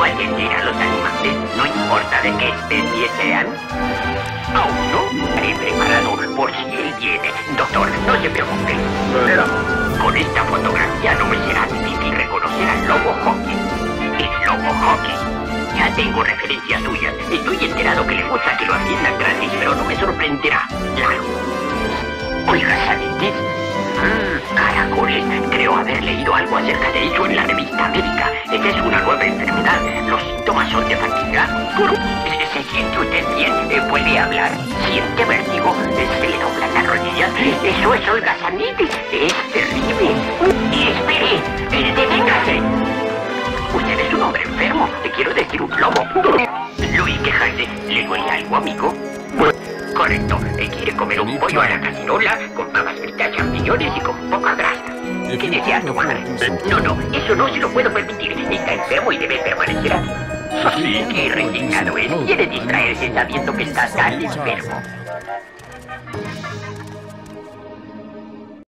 atender a los animales, no importa de qué especie sean. Aún no he preparado por si él viene. Doctor, no se preocupe. Con esta fotografía no me será difícil reconocer al lobo Hockey. El lobo Hockey. Ya tengo referencias suyas. Estoy enterado que le gusta que lo atiendan gratis, pero no me sorprenderá. Claro. Oiga, ¿sabes? Mm, caracoles. Creo haber leído algo acerca de ello en la revista médica. Esta es una nueva enfermedad. Los síntomas son de fatiga. ¿Se siente usted bien? Eh, ¿Puede hablar? ¿Siente vértigo? Eh, ¿Se le doblan las rodillas? Eso es holgazanitis. Es terrible. Y espere. Eh, deténgase. Usted es un hombre enfermo. Quiero decir, un lobo. Lo oí quejarse. ¿Le duele algo, amigo? Correcto. Quiere comer un pollo a la cacerola con papas fritas, champiñones y con poca grasa. ¿Qué desea tomar? No, no, eso no se lo puedo permitir. Está enfermo y debe permanecer aquí. Sí, qué resignado es. Quiere distraerse sabiendo que está tan enfermo.